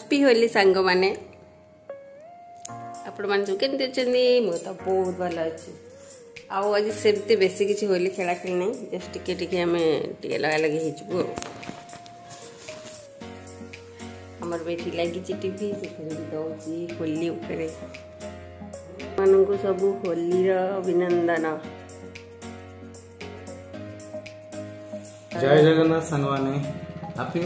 Happy Holi सांग माने आपण मान केमती अच्छे मु तो बहुत भल अच्छी आज सेमती बेसी किसी होली खेला खेल नहीं जस्ट टिके आम टे लगा लगे हो आमर बेटी लगी टीवी दौची होली उपरे मानू सब होली अभिनंदन। जय जगन्नाथ संगवाने happy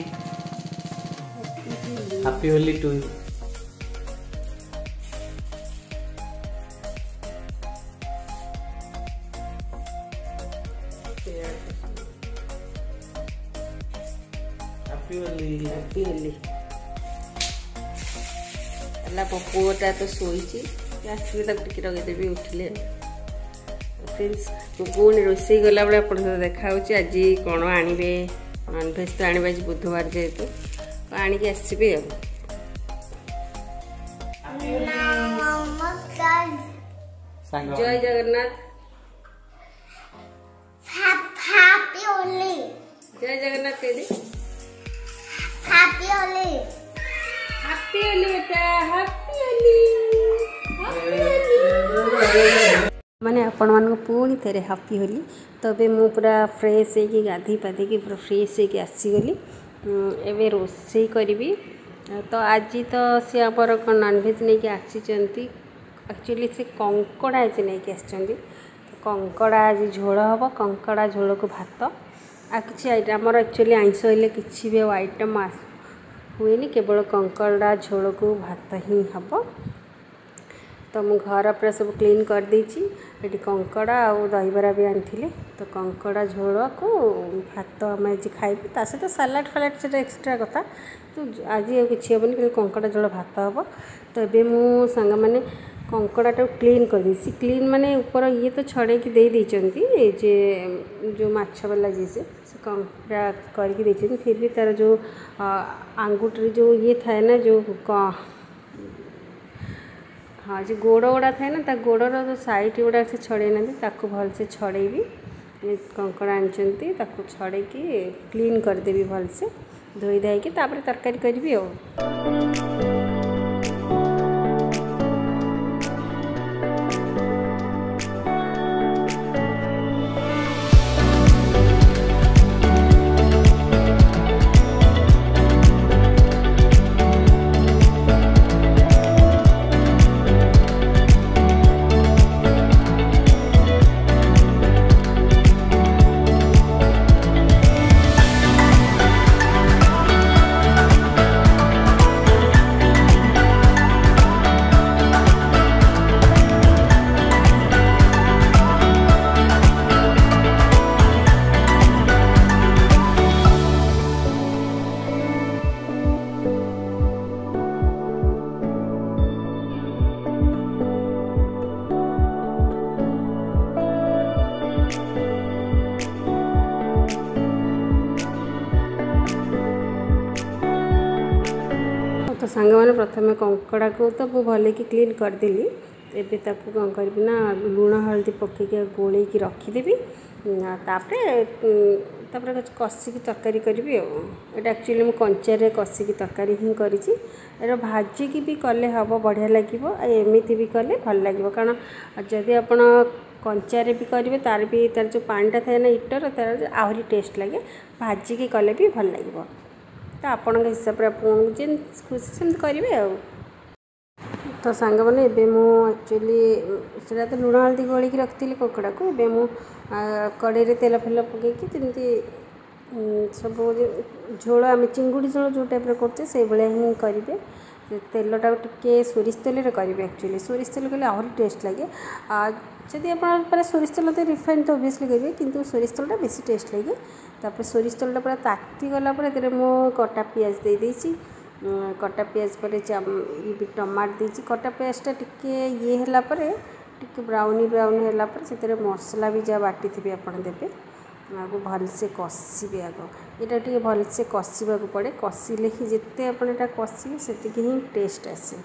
Holi to you. Happy Holi अल्लाह पुओटा तो शोची आसवे टे रगदेवी उठिले फ्रेंड्स पुणी रोसे गला बेले आप देखा आज कौन आणवे नॉनभेज तो आणवे आज बुधवार जेहेतु आणिकी आसबी जय जगन्नाथ जय जगन्नाथ कह दे हैप्पी होली बेटा हैप्पी होली माने आपण मान पुणी थे हैप्पी होली। तो बे मु पूरा फ्रेश है गाधी पाधी की पूरा फ्रेश है आसीगली एवं रोसे करी। तो आज तो सी आमर नॉनभेज नहीं कि आसी एक्चुअली से कंकड़ा आज नहीं आस कंकड़ा आज झोल हम कंकड़ा झोल को भात आ कि आमर एक्चुअली आइंस हेल्ले किसी भी आइटम हुए केवल कंकड़ा झोल को भात ही हम। तो मु घर पूरा सब क्लीन कर देची ये कंकड़ा और दहीबरा भी आनी तो कंकड़ा झोल को भात आम आज खाइबी ता सहित सालाड फालाड से एक्सट्रा कथा तो आज किसी हेनी कि कंकड़ा झोल भात हम। तो ये मु सांग मैंने कंकड़ा क्लीन कर देसी क्लीन माने ऊपर ये तो छड़े की दे देचंती जे जो माछ वाला जी से कंकड़ा करके देचंती फिर भी तार जो आंगुठी जो ये थाए ना जो हाँ जो गोड़ गुड़ा थाए ना गोड़र जो साइड गुड़ा से छड़े ना भल से छड़ेबी कंकड़ा आनी छड़े की क्लीन करदेवी भल से धोई धाई तरकारी करी आ। तो सांग मैंने प्रथम कंकड़ा को तो मु भले कि क्लीन करदेली एबे ताकू कौन करी ना लुण हल्दी पकईक गोल रखीदेवी तापर कषिकी तरकारी करी एटा एक्चुअली मुझे कंचारे कषिकी तरकारी ही करी भाजिकी भी कले हम बढ़िया लगे एमती भी कले भल लगे कारण जदि आप कंचारे भी करेंगे तार भी तार जो पानीटा थाए ना इटर तार आहरी टेस्ट लगे भाजिकी कले भी भल लगे तो आपण हिसाब से आपन जेन खुशी सेम करेंगे आ। तो सांग मैंने एक्चुअली से तो लुण हल्दी गोल रखी कंकड़ा को ए मु कड़े तेल फेल पकईकी जमी सब झोल आम चिंगुड़ी झोल जो टाइप करते से भाया ही करेंगे तेलटा टे सोरिष तेल करेंगे एक्चुअली सोरिष तेल कले आहरी टेस्ट लगे जदि आप सोरिष तेल तो रिफाइन तो ओबियसली करेंगे किंतु सोरिष तेलटा बेसी टेस्ट लगे तापर सोरिष तेलटा पूरा ताती गलापर मु कटा पियाज दे देची कटा पियाज पर ये टमाट देची कटा पियाजटा टिके ये है टिके ब्राउनी ब्राउन है से मसला भी जहाँ बाटी थी आप देते आगो भलसे कषिबे आग यहाँ टे भलसे कषा पड़े कषिले ही जिते आप कषिबे से ही टेस्ट आसे।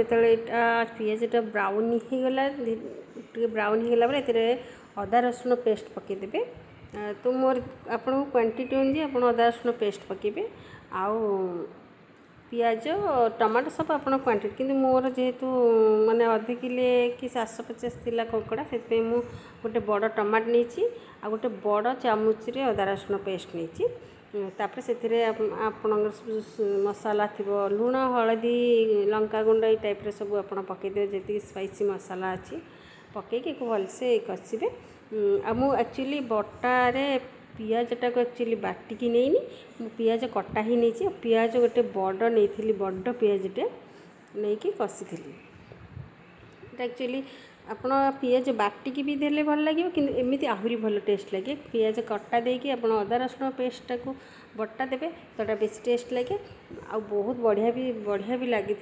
जिते पियाजटा ब्राउन होगला टे ब्राउन होगला अदा रसुण पेस्ट पकईदेवे। तो मोर आपन क्वांटिटी अनुसार आप अदा रसुण पेस्ट पकेबे आउ पियाज टमाटो सब आप क्वांटिटी किंतु मोर जेहेतु माने अधे किले कि 750 थिला कंकड़ा से मु गोटे बड़ टमाट नहीं आ गोटे बड़ चामच रे अदा रसुण पेस्ट नहीं तापर से आपण मसाला थी लुण हलदी लंका गुंड ये टाइप सब आप पकईदे जी स्पाइसी मसाला अच्छी पकईकि भलसे कषिबे। आ मु एक्चुअली बटारे पियाजटा को एक्चुअली बाटिकी नहीं पियाज कटा ही नहीं पियाज गोटे बड़ नहीं बड़ पियाजटे नहीं कि कषी एक्चुअली आपण पियाज बाटिकी भी देले भल लगे कि एमती आहरी भल टेस्ट लगे पियाज कटा देकी आप अदा रसुण पेस्टा को बटा देवे तो बेस टेस्ट लगे आ बहुत बढ़िया भी लगी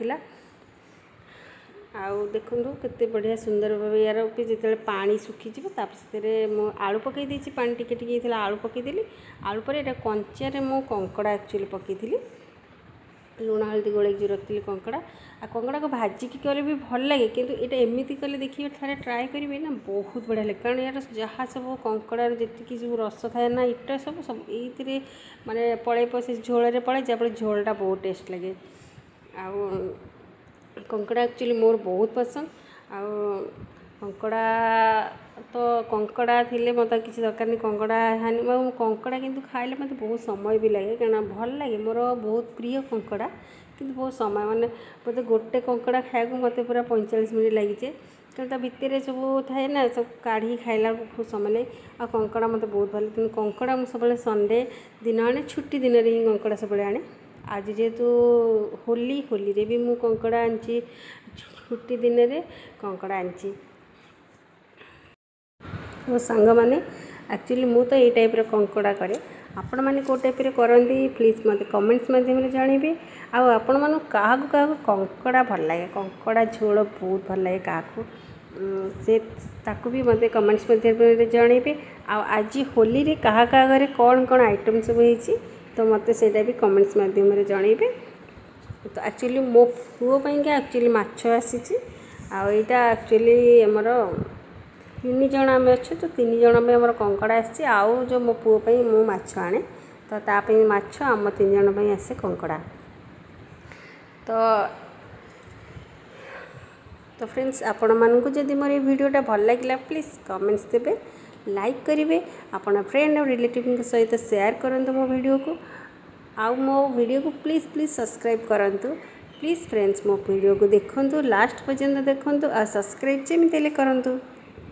आउ देखु केते बढ़िया सुंदर भाव यार जिते पानी सुखीज से आलू पकई देती पानी टिके आलू पकईदेली आलू पर यहाँ कंचारे मु कंकड़ा एक्चुअली पकई लुण हल्दी गोल रखी कंकड़ा आ कंकड़ा को भाजिकी कले भी भल लगे किंतु ये एमती कले देखिए थे ट्राए करेंगे ना बहुत बढ़िया लगे कारण यार जहाँ सब कंकड़ार जी सब रस थाए ना इटा सब सब ये माने पड़े से झोल पड़े जहाँ झोलटा बहुत टेस्ट लगे आ कंकड़ा एक्चुअली मोर बहुत पसंद आ कंकड़ा तो कंकड़ा थिले मत किसी दरकार नहीं कंकड़ा हानि कंकड़ा किंतु खाइले मत बहुत समय भी लगे कारण भल लगे मोर बहुत प्रिय कंकड़ा किंतु बहुत समय माने मत गोटे कंकड़ा खाया मत पूरा 45 मिनट लगे कारण भितर सब थाए ना सब काढ़ी खाइला बहुत समय लगे आ कंकड़ा मत बहुत भल कि कंकड़ा मुझे सब संडे दिन आने छुट्टी दिन ही कंकड़ा सब आने आज जेहेतु होली होली रे भी मु कंकड़ा आनी छुट्टी दिन रे कंकड़ा आनी मो सांग मैंने एक्चुअली मु तो ये टाइप कंकड़ा करे आपण मैंने कौ टाइप करती प्लीज मत कमेंट्स मध्यम जानवे आपण मन क्या कंकड़ा भल लगे कंकड़ा झोल बहुत भल लगे क्या से ताकू भी मत कमेंट्स मध्यम जानवे आज होली रे कहा घरे कौन कौन आइटम सब होती तो मत से भी कमेंट्स मध्यम जानवे। तो एक्चुअली मो पुओ पाइंका एक्चुअली माछ आसी आईटा एक्चुअली आमर 3 जन आम अच्छे तो 3 जन में आम कंकड़ा आसी आउ जो मो पुओ मु माछ आने तो तापाई माछ आम 3 जन आसे कंकड़ा। तो फ्रेंड्स आपण मानू जदि मोर ये वीडियोटा भल लगे प्लीज़ कमेंट्स देवे लाइक करेंगे आपण फ्रेंड और रिलेटिव सहित शेयर करूँ मो वीडियो को आउ मो वीडियो को प्लीज़ सब्सक्राइब करूँ प्लीज़ फ्रेंड्स मो वीडियो को देखूँ लास्ट पर्यंत देखूँ आ सब्सक्राइब जमी करूँ।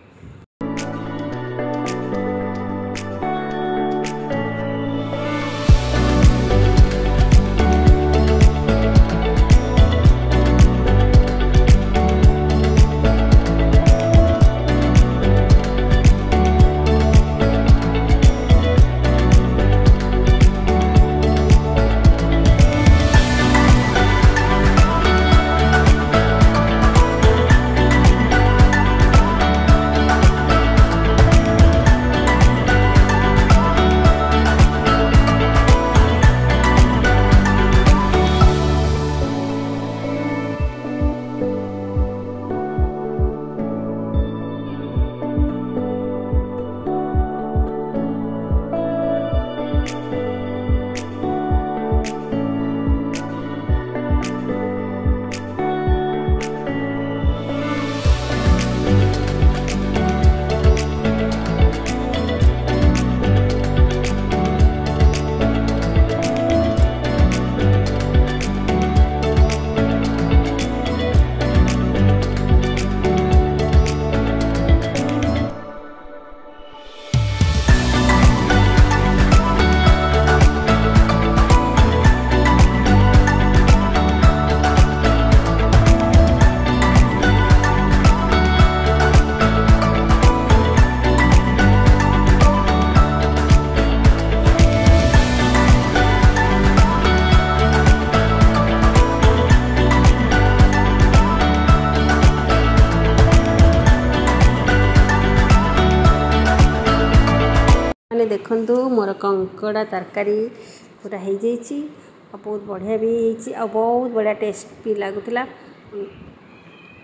देखु मोर कंकड़ा तरकारी पूरा हो बहुत बढ़िया भी बहुत बढ़िया टेस्ट भी लगुला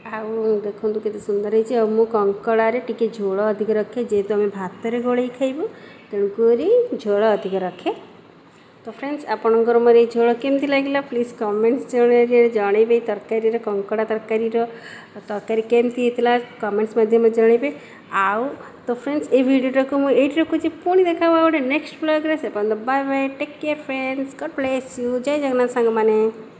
आउ देखु के सुंदर है मु कंकड़े टिके झोल अधिक रखे जेहेतु आम भात गोल खाइबू तेणुक झोल अधिक रखे। तो फ्रेंड्स आपणकर मोर ये झोल केमती लगे प्लीज़ कमेंट्स जनइबे तरकारी कंकड़ा तरकारी केमती होता कमेंट्स मध्यम जनइबे आउ। तो फ्रेंड्स ये वीडियो को मुझे रखुच्छी पुणी देखा गोटे नेक्स्ट ब्लॉग से bye bye take care friends God bless you जय जगन्नाथ सांग माने।